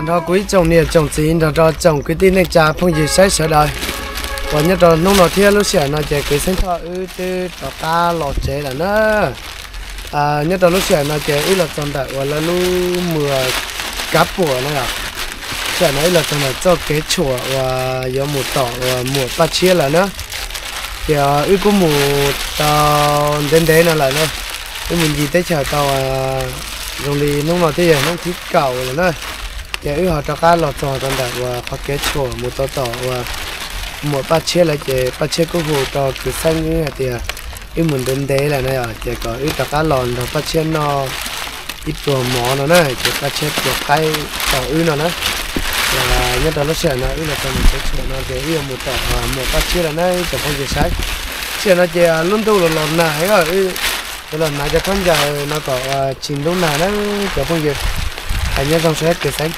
đó quý trồng nè trồng gì đó trồng cái tin này cha phong gì sai sợ đời còn nhất là nông nọ thiên lúc xưa nó chạy cái sinh thọ từ đó ta lọt chế là nó nhất là lúc xưa nó chạy ít là trồng đại và là lúc mưa cáp bùa nó à xưa nó ít là trồng đại cho cái chùa và có một tỏ và một ba chia là nó thì ít có một tàu đến đấy là nó mình gì tới chờ tàu rồi thì nông nọ thì nó thích cầu là nó thì ít họ cho cá lọt trồng đại và phát cái chùa một tàu và một ba chiếc là chỉ ba chiếc có hồ to cứ xanh như thì ít muốn đến đấy là này à chỉ có ít cá lòn rồi ba chiếc nó ít đồ mỏ nó này chỉ ba chiếc của cây tàu nó nữa và nhất là nó sẽ nó ít là trong một cái chuyện nó để yêu một tàu một ba chiếc là này chẳng có gì sai chuyện nó chỉ luôn tu là lòn này rồi cái lần này cho con giờ nó có trình độ nào nó chẳng có gì anh nhớ trong số cái xanh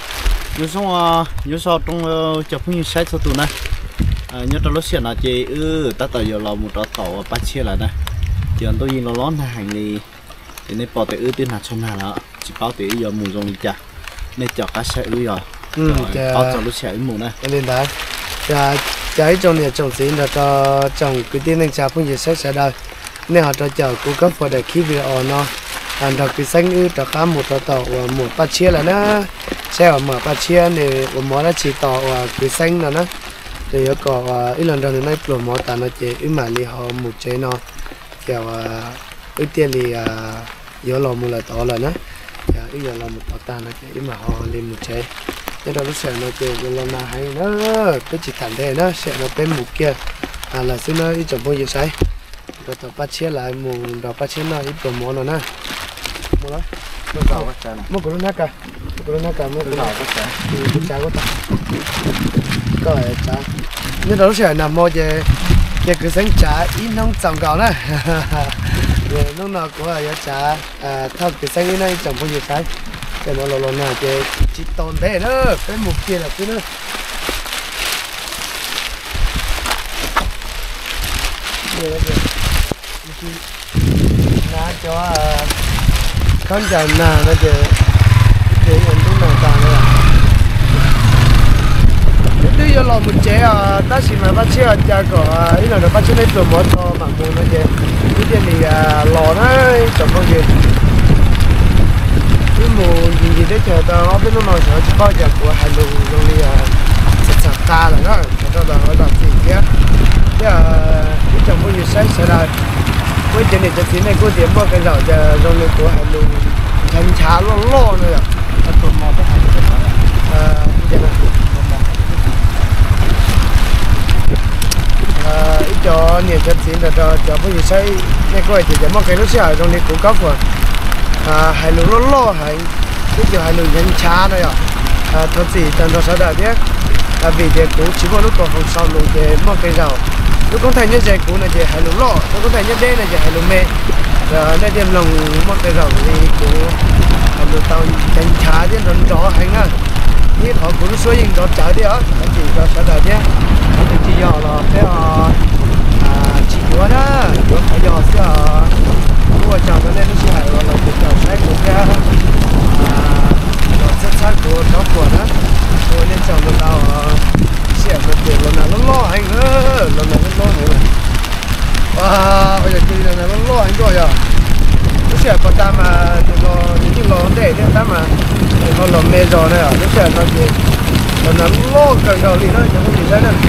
yếu so trong chụp hình sai số tụ này nhớ trong lúc xuyên là chị ta tự giờ là một trò tàu ba chia lại này chỉ tôi nhìn nó lón hàng thì nên bỏ tới tiền hạt trong hàng đó chỉ báo tới giờ mùa rong đi chả nên chọn cá sấu rồi báo cho lúc xuyên mùa này lên đấy trái trong này trồng gì là cho trồng cái tiền này chả phong gì sẽ đời nên họ cho chờ cung cấp vào để khi video nó làm được cái xanh cho cá một tàu và một ba chia là nó sẽ ở mở ba chia này một món là chỉ tàu và cái xanh là nó thì có ít lần đầu này pro mỏ ta nó chỉ ít mà li họ một chế nó kiểu ít tiền li yếu lò một là to là nó ít giờ là một ta nó chỉ ít mà họ lên một chế nên đó lúc sẽ nó chỉ lần nào hay nó cái chỉ thẳng thế nó sẽ nó bên một kia là xin nó ít chồng bao nhiêu sai rồi tao bắt chia lại một đầu bắt chia nó ít pro mỏ nó nè một đó một cái nó cả một cái nó cả một cái trái của ta có lẽ ta nhưng đó sẽ nằm mò về cái sinh trả ít nông trồng gạo này nông nào cũng là trả theo cái sinh này trồng bao nhiêu cái nó lò nào về chỉ tồn thế nữa cái mục kia là cái nữa nó cho con chả nào nó để những thứ nào cả nữa tuy giờ một chế ta chỉ mà bắt chế cha có ý là nó bắt chế lấy từ một to mà mua nó chế cái tiền thì lò nó chẳng có gì cái mù gì đấy chờ tao bên nó nói chỉ có giờ của hai lù rồi đi sạch ta là nó cho tao ở làm gì kia cái chẳng có gì sai sai rồi với chuyện này chỉ này có tiền bao cái rồi giờ rồi của hai lù thành chả lo nữa à tụi mò cái cái này ít cho nhiều chân xin là cho bây giờ xây này coi thì mong cái nó sẽ ở trong này cung cấp rồi hai lúa lo hai cái giờ hai lúa nhân cha này thật gì tận đó sao đã biết vì thế cũng chỉ có lúc còn không sau luôn thì mong cái giàu lúc con thấy như vậy cũng là gì hai lúa lo lúc con thấy như đây là gì hai lúa mê rồi đây đem lòng mong cái giàu thì cũng hai lúa tàu nhân cha chứ nó rõ hay nga như họ cũng số những đó trả đi á chỉ cho sao đã nhé chỉ giờ là cái chỉ chúa đó chúa phải giờ sẽ mua chồng cho nên nó sẽ hay là một chồng sách của cái rất sát của nó của đó rồi nên chồng được nào sẽ được tiền lần nào nó lo anh nữa lần nào nó lo nữa bây giờ khi lần nào nó lo anh rồi à nó sẽ có ta mà những cái lo để ta mà nó làm mê rồi này à nó sẽ nó gì nó lo cần đầu thì nó chẳng có gì đấy nè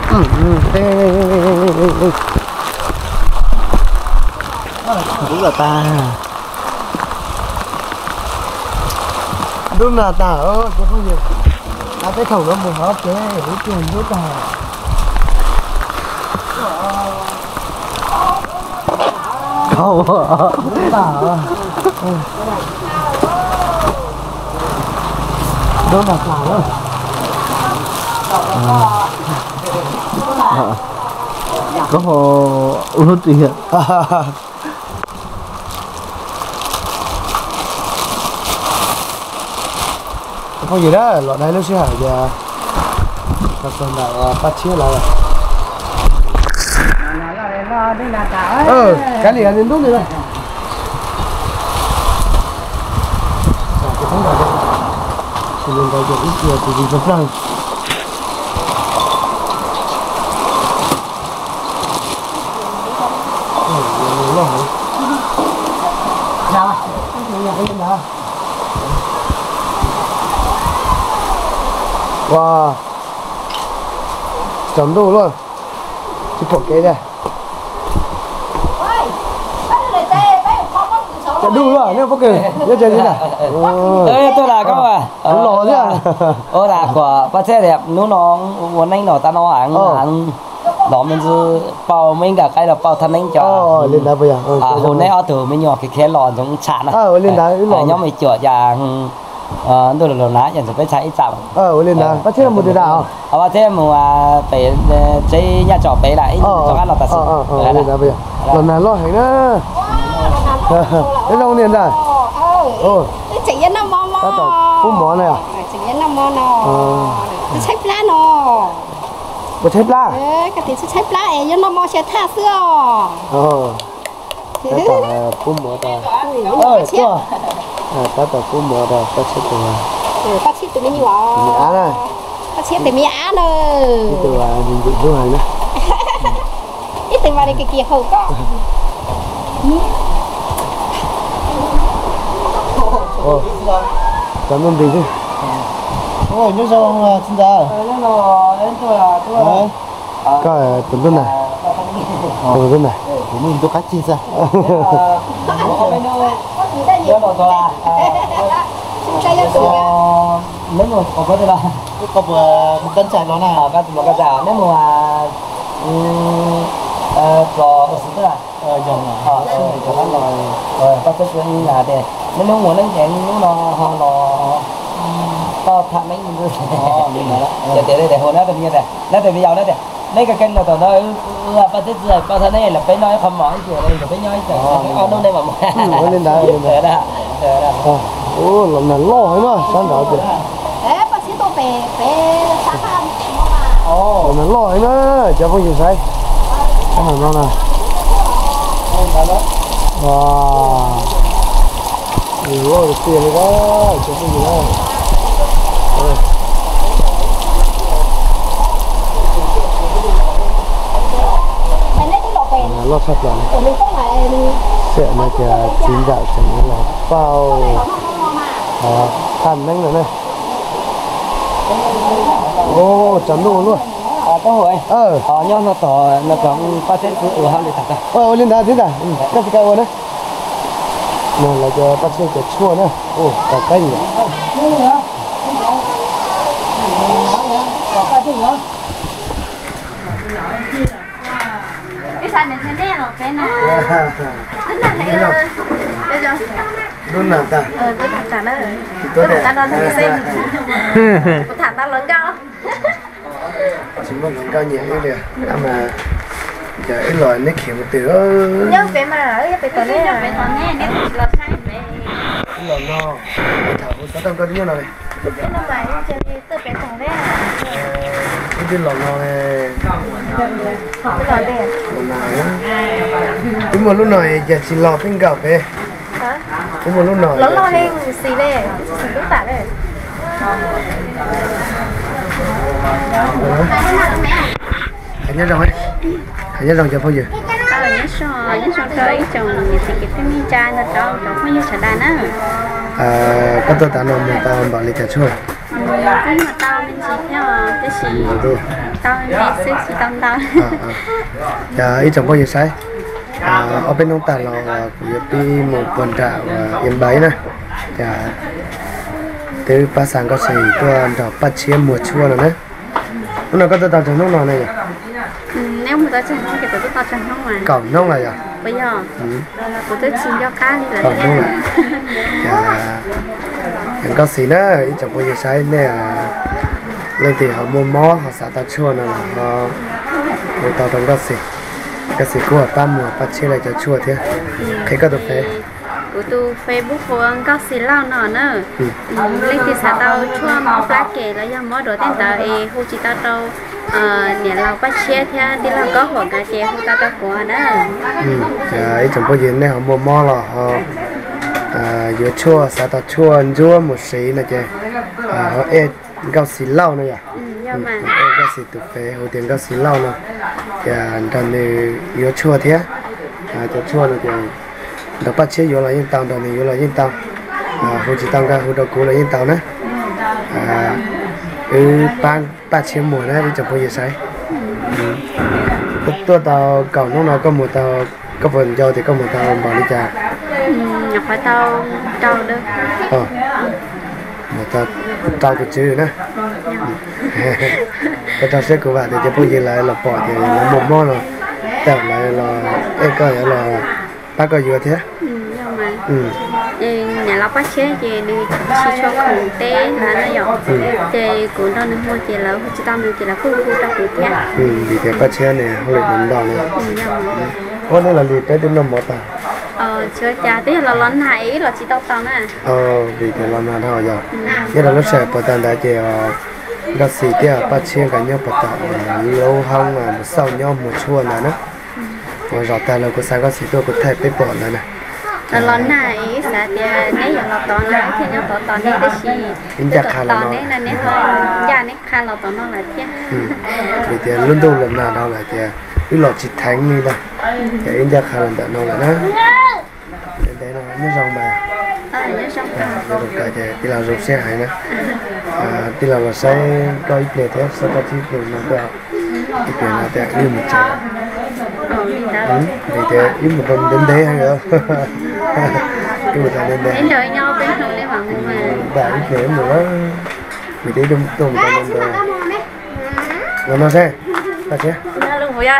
Đúng là ta. Đúng là ta chứ không nhiều. Ta thấy khẩu nó một hóp chứ, hữu tiền rút ta. Khẩu ta. Đúng là ta đó. Có hồ uống tiền. Không gì đó, loại này nó sẽ hả giờ các con lại bắt chia lại rồi. Cái gì là đến đúng rồi. Không phải đâu. Chỉ nên gọi ít nhiều thì vì vật năng. Nào, wow, chấm đủ luôn, chỉ một cái này. Đủ rồi, nếu có kể, nhớ chơi thế nào? Ê, tôi là con à? Lò chứ à? Là của bác xe đẹp, nó muốn anh nó ta nó ăn đó mình cứ bao mình cả cái là bao thân anh cho. Lên đá bây giờ. Hôm nay ở từ mình nhỏ cái khe lò giống chạn à. Lên đá lò. Nhóm mình chữa dạng tôi là lá nhận phải chạy chậm. Lên đá. Bác xe một đứa nào? Bác xe mà phải chơi nhà trọ bé lại cho ăn là ta xin. Lên đá bây giờ. Lần này lo hành đó. Thế đâu liền ra? Chỉ nhân năm mò mò. Các tàu phun mỏ này à? Chỉ nhân năm mò nò. Xếp lá nò. Có xếp lá? Cái tí xếp lá ấy nhân năm mò sẽ tha xưa. Các tàu phun mỏ ta. Chưa. Các tàu phun mỏ ta, các xếp từ Các xếp từ mình nhỏ. Mình á này. Các xếp từ mình á nè. Từ mình dựng xuống hành đó. Ít từ vào đây cái kia hầu có. Cảm ơn Bình chứ. Ôi, nhớ sao ông xin ra. Đến rồi, đến tôi là Cái tuần tuần này. Tuần tuần này. Của mình tôi cách xin ra. Đến rồi tôi là nếu mà có cái là Có một cân chạy nó nào. một cái rào nếu mà có tức là Dòng cho nó rồi có cái như là để nếu muốn nó nhẹ nó họ to thằng mấy người giờ để hồi nó tự nhiên này nó từ bây giờ nó để lấy cái kênh là tao nói ba thế rồi ba thế này là phải nói không mỏi chuyện đây là phải nói chuyện nó đây mà Lên đá lên đá. Lần này lo hay mà, sáng đó kìa. Bác sĩ tôi về sáng ăn. Lần này lo hay mà, cho không gì sai. Cái này nó nè. Wow. Nhiều rồi tiền rồi đó, cho không gì đâu. Lo sạch là sẽ này kìa chín dạo chẳng như là bao khăn đánh nữa này. Chấm đồ luôn. có hồi nhau nó tỏ nó còn ba thế ở hai mươi thằng Lên đá thế này. Các cái đấy. Này là cho bác sĩ cho chua nữa. Cả canh nhỉ. Cái sàn này thế này là cái nào? Đúng là ta. Cái thằng đó. Cái thằng đó nó xem. Cái thằng đó lớn cao. Chúng mình cao nhẹ như nè. Mà giờ ít loại nó khiếm một từ. Nhớ về mà ở cái tổ này. Về tổ này nếu là sai về. Lò no. Thảo có tâm có như nào này? Cái nó mày chơi từ về tổ này. Cái lò no này. Cái lò này. Cái một lúc này giờ chỉ lò bên gạo về. Hả? Cái một lúc này. Lớn lo lên xì về. Xì cũng tả đây. Hãy nhớ rồi. Hãy nhớ rồi cho bao giờ. Nhớ so chơi chồng thì cái phim trai nó cho chồng không như trả đàn á. Có tôi tao nói mình tao bảo lấy trả chua. cái mà tao mình chỉ theo cái gì tao mình sẽ chỉ tao dạ ít chồng bao nhiêu sai ở bên ông ta là của đi một quần trà yên bấy nè dạ từ ba sáng có gì tôi đọc bắt chia mùa chua rồi đấy nó có tao chẳng nông nào này nếu mà tao chẳng thì tao chẳng nông mà cổng nông này à bây giờ tụi tôi xin cho cá đi là cổng nông này dạ có gì nữa ít chồng bao nhiêu sai nè lên thì họ mua mó họ xả tao chua này họ người tao đang có gì của ta mùa bắt chia lại cho chua thế cái có được phê của tôi Facebook của ông có xí lao nọ nữa lên thì xả tao chua mỏ lá kể là do mỏ đồ tên tao hô chỉ tao đâu nhà lao bắt chia thế đi lao có hoặc cả chè hô tao tao của đó ấy chẳng có gì này họ mua mò là họ vừa chua xả tao chua một xí này chè họ cao xí lao này à cao xí tụt phê hồ tiền cao xí lao này và đàn này vừa chua thế cho chua này chè đợt bắt chế vô là yên tàu, đợt này vô là yên tàu, hồ chỉ tàu ra hồ đầu cũ là yên tàu nữa, ba chế mùa này đi chụp bao giờ sai, tôi tàu cầu nó nào có một tàu có phần dầu thì có một tàu bảo đi trà, nhập phải tàu đó, một tàu từ chữ nữa, cái tàu xe của bạn thì chụp bao giờ lại là bỏ thì là một món rồi, tàu lại là cái coi là bác có vừa thế nhà lão bác chế thì đi chỉ cho khủng tế là nó dọc thì cũng đâu nên mua chỉ là chỉ tao được chỉ là khu trong khu thế vì cái bác chế này không được làm đòn này có nó là gì cái tiếng năm một chưa cha tí là lần này là chỉ tao tao nè vì cái lần nào thôi giờ nhất là nó sẽ bắt đầu đã chỉ nó xì tiếc bác chế cả nhau bắt đầu lâu không mà sau nhau một chua là nó rồi rõ tay là của sáng có xí tôi có thể bị bỏ lại này lần này sẽ nếu như là tao lại thì nó tao nên cái gì tao nên là nếu thôi gia nên khai là tao nó là thế vì thế luôn luôn lần nào đâu là thế cái lọ chỉ thánh như vậy cái in ra khai là tao nó là nó đấy nó nhớ rong bài nhớ rong bài rồi cái thì là rụt xe hay nữa thì là sẽ có ít tiền thế sau đó thì mình nó đào ít tiền là tiền như một triệu vì thế ít một phần đến đấy hay không cái một phần đến đấy đến đợi nhau bên không để vào mà đã ít tiền nữa vì thế đông đông ta lên đây rồi nó sẽ ta chứ nó luôn vậy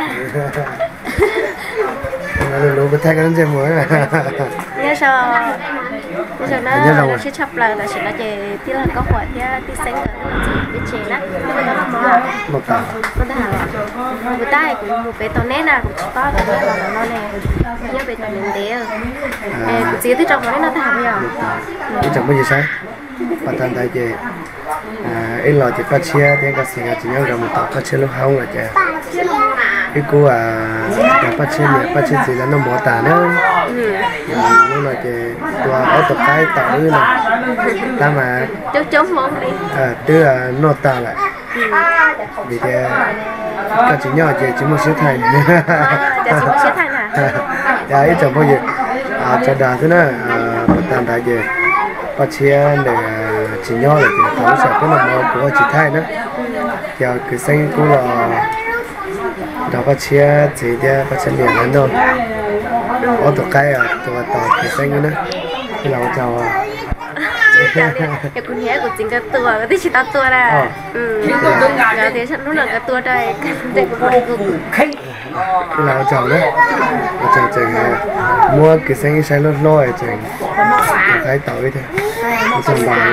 nó luôn có thay cái nó xem mới nhớ sao nhớ đó là sẽ chấp lại là sẽ là chỉ tí là có quả thì tí xanh ở cái chế đó một tàu một tay cũng một bé tàu nét là cũng có cái đó là nó này nhớ bé tàu nét đấy cũng chỉ tới trong nó thả bây giờ cái chẳng bao giờ sai bản thân tại chị ít lo thì phát chia thì cái gì chỉ nhớ rằng một tàu phát chia lúc không là chị cái cô cái phát chia gì là nó bỏ tả nữa nó là chị tua ở tập cái tàu như này ta mà chống mông đi tức là nó tả lại vì thế cái chỉ nhỏ chị chỉ một số thành chỉ một số thành à đấy chẳng bao giờ cho đà thế này bản thân tại chị phát chia để chỉ nhỏ là chị thấu sẽ có là của chị thay nữa giờ cứ sinh cũng là đó phát chia chỉ để phát chia liền hơn thôi ở tụ cái tụ tàu cứ sinh nữa cái lão chào cái con nhé của chính cái tua cái chỉ tao tua ra rồi thế chắc lúc nào cái tua đây cái lão chào đấy chào chừng mua cái sinh sinh nó lôi chừng cái tàu ấy thôi chừng bài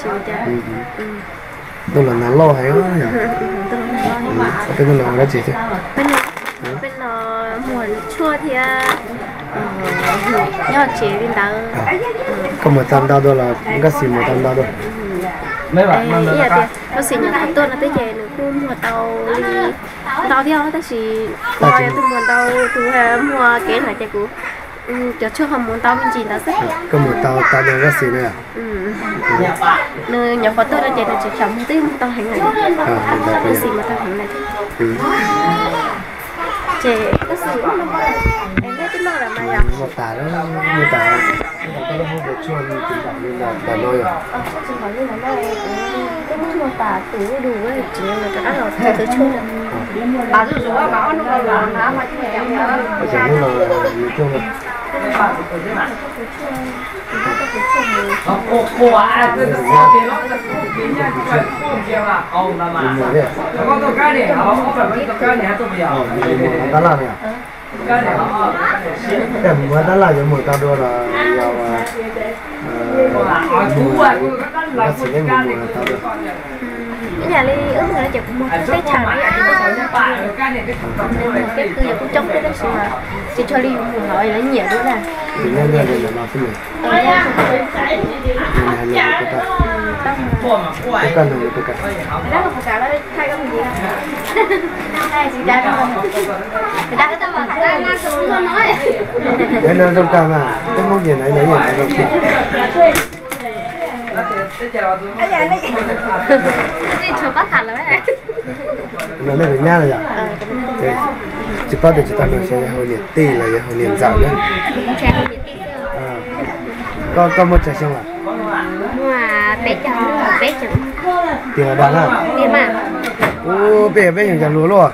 tôi là nó lo hay không nhỉ cái nó là cái gì thế bên nó mùa chua thì nhớ chế bên đó không mà tam đau đâu là cái gì mà tam đau đâu mấy bạn nó xì nhà tôi là tới về nữa cũng mùa tàu đi tàu theo tới xì coi tôi mùa tàu tôi mua cái này chạy cũ cho chưa không muốn tàu mình chỉ là rất có một tàu tàu được cái gì nữa nơi nhà phật tôi đã chạy là chỉ chậm tí tàu hành này cái gì mà tàu hành này chị có gì em biết cái nó là mà một tả đó như tả có lúc một chuồn thì tả như là tả nôi à chỉ hỏi như là cái mức một tả tủ đủ ấy chỉ là cái ăn rồi thứ chuồn bà dù dù bảo nó còn là nó mà chỉ là chẳng như là như chung là đó là gì à? Em muốn đó là những mùi tao đưa là giàu nó chỉ lấy mùi tao đưa cái nhà ly ướp là chụp một cái chàng ấy cái từ giờ cũng chống cái đó mà chỉ cho ly hỏi là nhiều nữa nè thì nên là nó xin mình nên là cái cần là cái cần đó là phải trả lời thay cái gì thay gì ra đâu người ta cái mà ta nghe xuống nó nói nên là trong cam à cái món gì này lấy gì này đi chụp bắt thành rồi đấy nó này nha là gì chỉ bắt được chỉ tao nói sẽ hồi nhiệt tì là hồi nhiệt dạo nữa có một trái xong à mà bé chồng tiền ở đó à tiền mà ô bé bé hiện giờ lúa luôn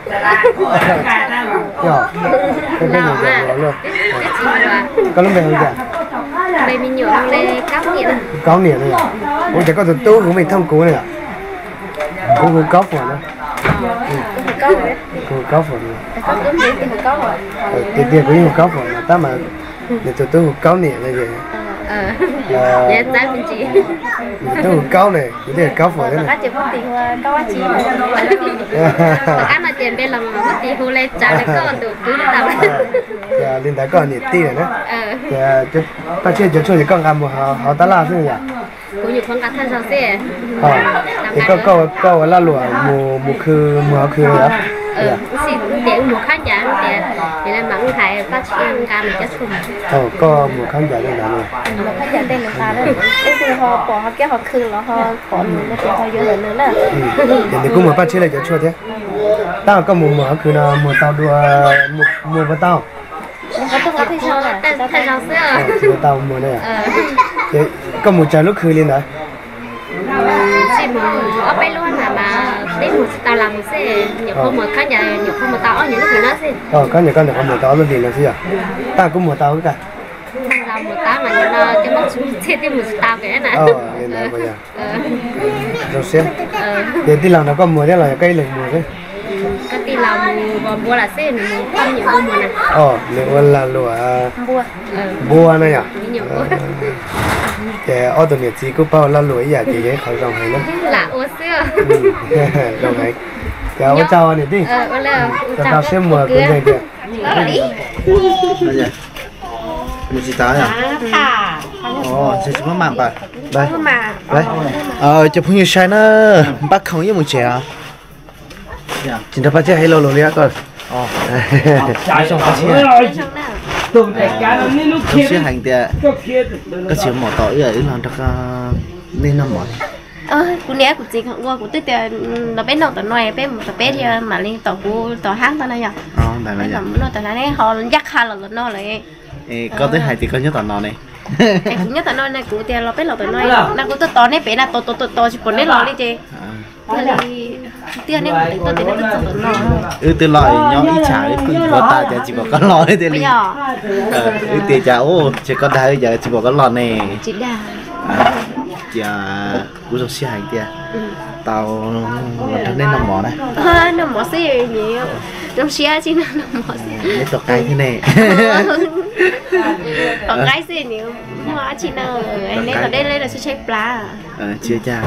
nhỏ bé bé hiện giờ lúa luôn có lúc bé hiện giờ bé mình nhiều lên cáo niệm này à ôi chắc có từ tú của mình thông cố này à cũng có phần đó cũng có phần tiền của mình có phần mà ta mà để tụi tôi cáo niệm này vậy dạ tại mình chị tôi cáo này cái cáo phần đấy này chỉ có tiền cáo chị ăn là tiền bên là mà có tiền hồ lên trả lại con được cứ tao dạ lên đại con nhiệt tì này đó dạ chứ ta chưa cho thì con làm một họ ta làm thế nhỉ cũng như con cá than sao xe thì có là lụa mùa khư rồi á xin tiền một khán giả tiền thì là mắng thầy phát triển ca mình chết không có một khán giả đây là một khán giả tên là sao đó cái từ họ bỏ họ kéo họ khư là họ bỏ nó cho họ vô nữa là thì cũng một phát triển lại cho chua thế tao có mùa khư là mùa tao đua mùa với tao có thấy sao là thay sao xe mùa tao mùa này à có một trái lúc khư lên đấy chỉ một ở bên luôn mà đến một tao làm một xe nhiều không một khán giả nhiều không một tao ở những cái nó gì có nhiều con được một tao luôn thì là gì à tao cũng một tao cả làm một tao mà nó cho mất xe thêm một tao cái này là bây giờ rồi xem để đi làm nó có mùa thế là cây lừng mùa đấy cái đi làm mua là xe không nhiều mùa này nếu là lúa bua này à cái ở tụi nhiệt chỉ có bao là lúa giờ thì cái khỏi rong hay lắm là ô xưa rong hay cái ô chào anh đi chào xem mùa cái này kìa mình chỉ tao à chỉ có mảng bà đây chụp hình sai nó bắt không như một trẻ chính là phát triển hay lâu rồi đấy con xong phát triển lúc xưa hành thì có chiều mỏ tỏi ở làm được nên năm mỏ cú né của chị không qua của tôi tiền là bé nào tao nói bé một bé thì mà lên tàu hang tao này nhở tại là nó tao này họ dắt hai lần nó lại có tới hai thì có nhớ tao nói này cũng nhớ tao nói này của tiền là bé nào tao nói là của tôi tao này bé là tao chỉ còn nên lo đi chứ tiền này tôi tiền này tôi tao nói từ loại nhỏ ít trả cũng có ta chỉ có con lò đấy tiền tiền trả chỉ có đại giờ chỉ có con lò này chỉ đà cú dầu xì hành tia tao là nên nằm mỏ này nằm mỏ xì nhiều nằm xì chứ nằm mỏ xì cái tọt cái thế này tọt cái xì nhiều mà chỉ nào nên ở đây lên là sẽ chơi plá chưa cha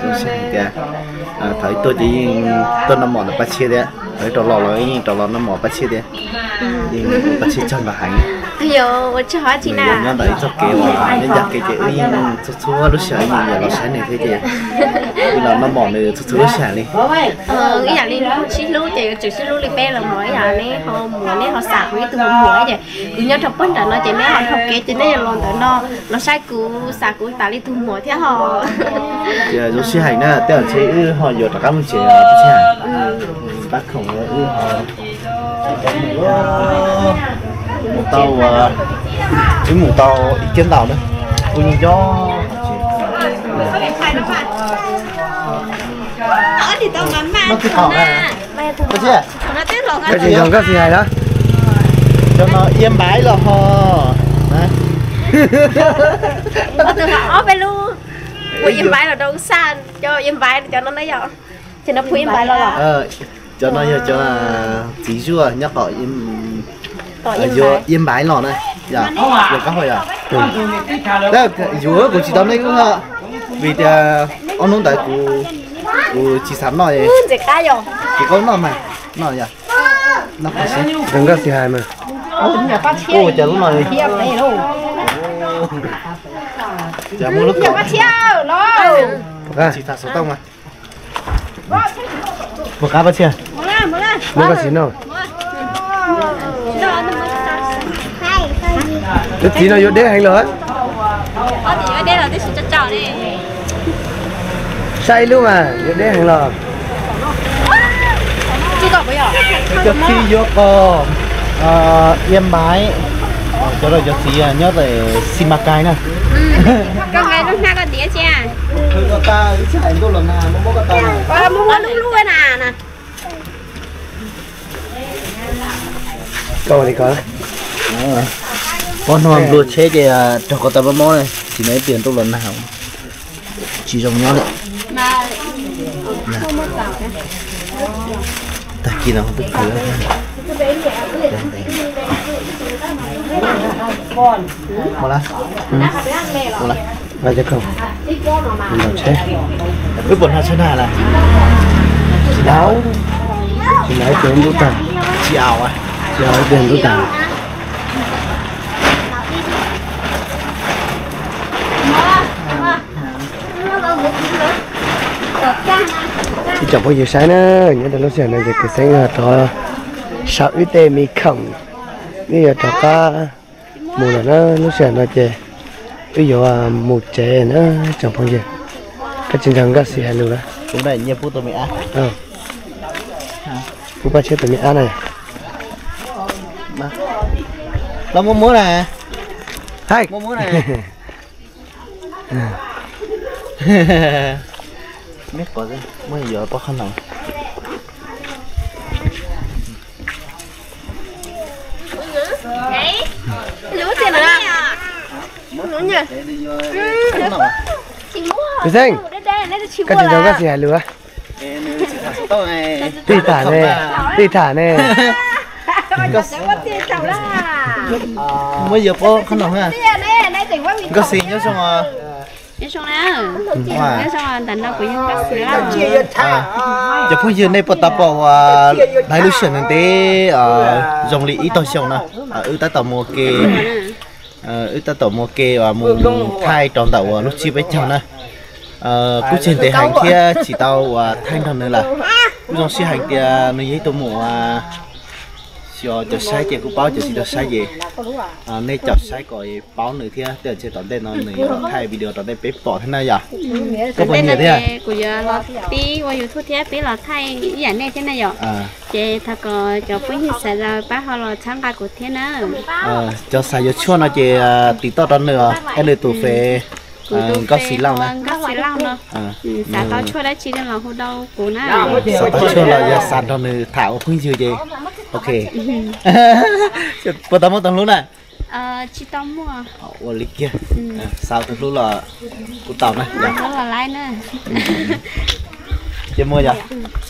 thấy tôi chỉ tôi nằm mỏ là bắt chia đấy thấy trò lò trò lò nằm mỏ bắt chia đấy nhưng bắt chia chân là hành yo cho họ chị nào nó đẩy cho kêu mà nên giặc cái chuyện như số lúc sáng như giờ nó sáng này thế chị là nó bỏ này số lúc sáng đi cái dạng đi xí lú chỉ xí lú đi bé là mỗi dạng này họ muốn này họ sạc với từ mỗi vậy cứ nhớ thập phân nó chỉ này họ học kế chỉ này là nó sai cú sạc cú ta đi từ mỗi thế họ giờ lúc xí hành nữa tiêu chí họ giờ tất cả mọi chuyện bắt không họ một tàu cái một tàu kiến tàu nữa ui gió thì tao ngắm mà nó cứ thỏ này có chứ nó tiếc lòng cái gì cái gì hay đó cho nó yên bái là ho nó từ họ về luôn ui yên bái là đâu xa cho yên bái cho nó nói rõ cho nó yên bái lo cho nó cho chỉ rùa nhắc họ yên bái lò này dạ được các hồi à đấy rùa của chị tao này cũng hả vì ông nông đại của chị sắm nói chỉ cái rồi chỉ có nó mà nó vậy nó phải xí đừng có gì hay mà ô chờ lúc này chờ mua lúc bắt chiêu lo chị ta số tông mà một cá bắt chiêu mua cái gì nào cái gì nó vô đế hành rồi thì đây là cái sự chọn đi say luôn mà vô đế hành rồi chưa có bây giờ cho khi vô có yên bái cho rồi cho chị nhớ về Simacai nè con gái lúc nào có tía chưa có ta chạy đâu lần nào mua cái tàu này có mua lúc lúc nè câu thì có con hoàng luôn chế thì cho có tao món này chỉ lấy tiền đâu lần nào chỉ dùng nhau đấy mà không mua tàu tại khi nào không biết cười một lá và cho không mình làm chế cứ buồn hai chân hà là chị đáo chị lấy tiền rút tàn chị ảo à chị lấy tiền rút tàn thì chẳng bao giờ sáng nữa nhớ đến lúc giờ này thì cái sáng là cho sáu ít tê mi khẩm bây giờ cho cá mùa là nó lúc giờ nó chè bây giờ một chè nữa chẳng bao giờ cái chân trắng cái gì hay luôn đó cũng này nhiều phút tôi mới ăn phút ba chiếc tôi mới ăn này nó muốn nè hay muốn nè biết có gì mới giờ có khăn nào đấy lúa tiền à lúa nhỉ chị mua cái gì cái chân trắng cái gì hay luôn tì thả nè mới giờ có khăn nào ha có gì nhớ xong à nhớ xong nào nhớ xong là tận đâu cũng có xíu giờ bây giờ này bắt đầu đại lưu truyền này dòng lý to xong nè ta tàu mua kê ta tàu mua kê và mua thay tròn tàu lúc chi với chồng nè cú trên để hành kia chỉ tàu thanh thằng nữa là dòng xe hành kia nó giấy tàu mua cho sai chị cũng báo cho chị cho sai gì nên chọn sai gọi báo nữa thì để chị tận đây nó này thay video tận đây bếp bỏ thế này à có bao nhiêu thế à của giờ là tí qua YouTube thế tí là thay dạng này thế này rồi chị thật có cho quý vị sẽ là bác họ là tham gia của thế nữa cho sai cho chua nó chị tí to đó nữa em được tụ về có xí lòng nè có xí lòng nữa xã tao chua đấy chỉ cần là hôm đâu của nó xã tao chua là giờ sàn đó nữa thảo không chịu gì ok bắt đầu một tầng luôn nè chị tao mua ô lịch kia sao tầng luôn là của tàu này đó là lái nữa chị mua giờ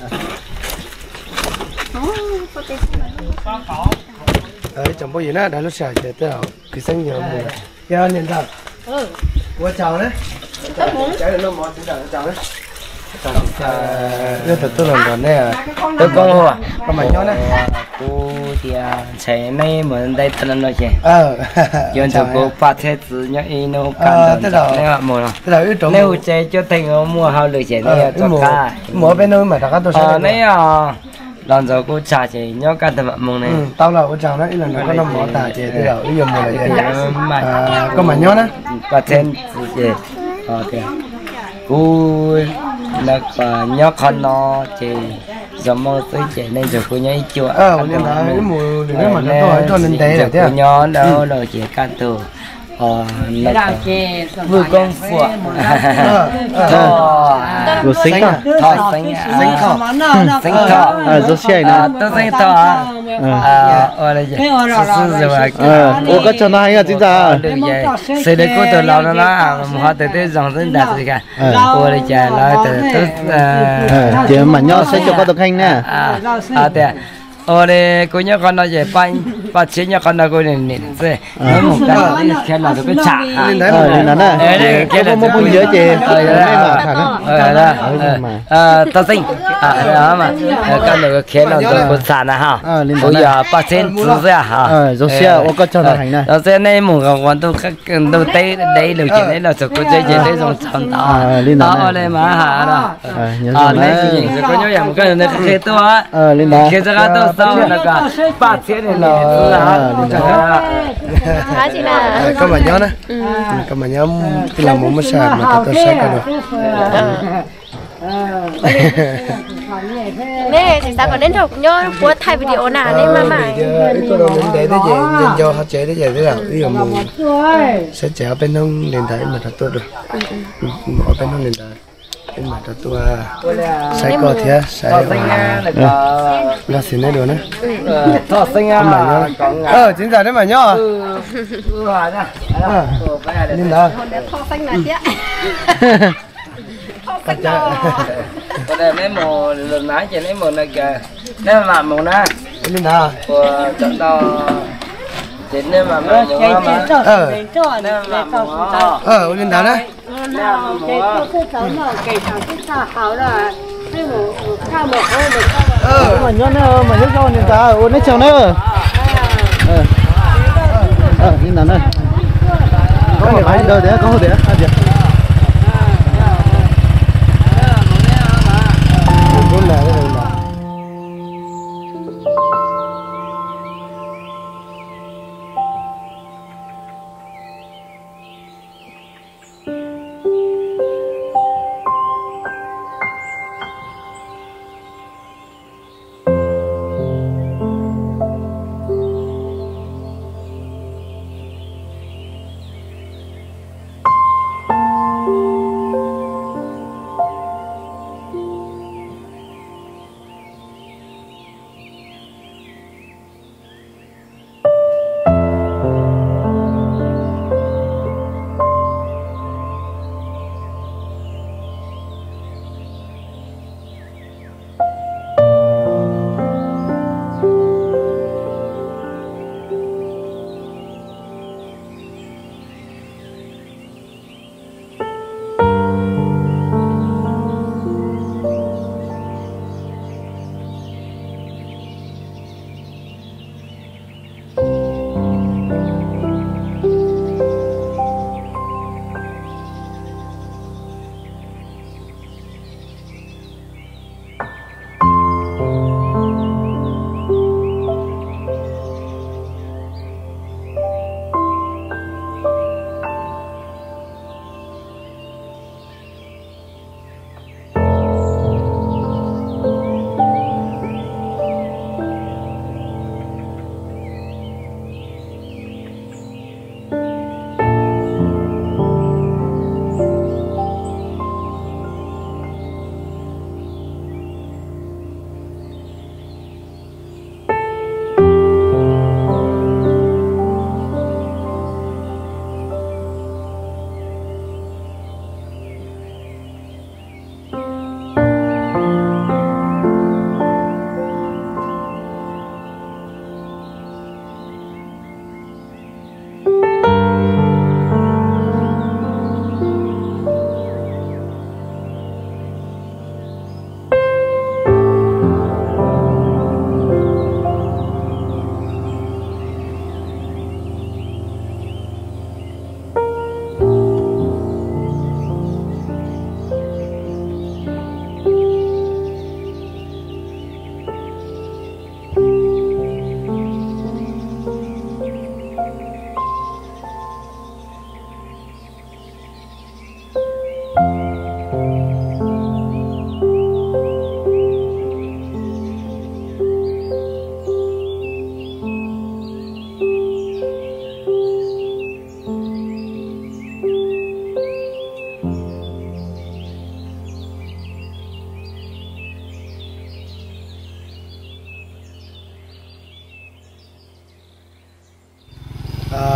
chẳng bao giờ nữa đã lúc xài để tao cái sáng giờ mùa giờ nhìn thật qua chào đấy chạy được luôn mọi thứ chào đấy rất là tôi làm còn đây à tôi con à con mày nhớ đấy cô thì chạy này mà đây tên nó chứ dân tộc cô phát thế tự nhớ in nó can đấy mua nó nếu chạy cho thành mua hao được chạy này cho cả mua bên nơi mà cả tôi sẽ này lần rồi cô trả chị nhớ cả tầm mông này tao là cô chào đấy lần này có năm mỏ tả chị từ đầu bây giờ mua là con mày nhớ đấy và thêm chị ok cô là nhớ con nó chị giống mong tới trẻ này rồi cô nhảy chùa nên là cái mùa để mà nó to cho nên té là thế nhỏ đâu rồi chỉ cắt tù vừa con phụ rồi xính à thôi xính thọ rồi xe này tôi xính thọ là gì ô có cho nó hay à chính ra sẽ để cô tôi lâu nó họ từ từ dòng sinh đạt gì cả cô đây chờ lo từ từ chỉ mà nhau sẽ cho có được hành nè thế ở đây cô nhớ con nói về ba chế nhớ con nói cô này nè thế nếu một cái khi nào được cái chả nên nè cái là một con nhớ chị tao sinh đó mà cái này khi nào được cái chả nè ha bây giờ ba chế thứ ra ha rồi xe ô có cho nó hành nè rồi thế này một con tôi đầu tây đây được chuyện đấy là sự cô chơi đấy dùng chọn đó ở đây mà hả đó này gì cô nhớ rằng cái này cái tôi lên đó cái cái tôi sau là cả ba千này là chị là các bạn nhớ nè các bạn nhớ cái là muốn sao mà tôi sẽ có được nè thì sao còn đến học nhớ của thay video nào nên mà mày tôi đâu đến để gì nên cho họ chế để gì thế nào ví dụ mình sẽ chế ở bên nông nền tảng mà thật tốt được ở bên nông nền tảng bên mà thật tôi sẽ có thế sẽ nó xin đấy được nữa thọ sinh à chính xác đấy mà nhá nên đó thọ sinh là chứ còn đây mấy mùa lần nãy chỉ mấy mùa này kìa nếu mà làm mùa na nên đó của trận đó chỉ nếu mà mà nhiều lắm mà nếu mà mùa nên đó đấy mà nhớ nữa mà nhớ cho nên ta ô nó chồng nữa như nào đây có thể phải đâu để có thể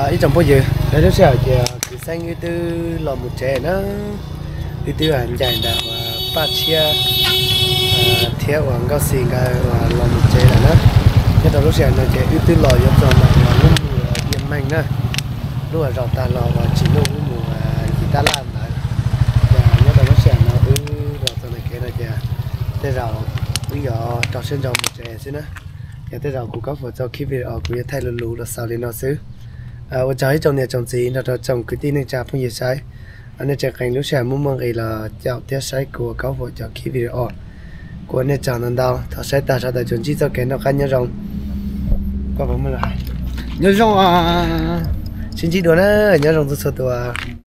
ít trong bao giờ đấy nó sẽ chỉ xanh như từ lò một trẻ nó từ hành dài đạo ba chia theo hoàng cao xì cái lò một trẻ là nó nhất là nó sẽ là trẻ từ lò cho tròn là lúc mùa nhiệt mạnh nè lúc là rau ta lò và chỉ lúc mùa gì ta làm lại và nhất là nó sẽ là rau ta này cái là trẻ thế rau bây giờ trò sinh rau một trẻ xí nữa cái thế rau cũng có phụ cho khi về ở cũng thay lù là sao lên nó xứ ở trái trong này trồng gì là trồng cái tin này chả không gì sai anh ấy chỉ cảnh lúc sáng muốn mang cái là chào tiếc sai của các vợ chồng khi video của này chào lần đầu thọ sai ta sao tại chuẩn chỉ cho cái nó cá nhớ rồng qua bấm lại nhớ rồng xin chỉ đùa nữa nhớ rồng tôi số tuổi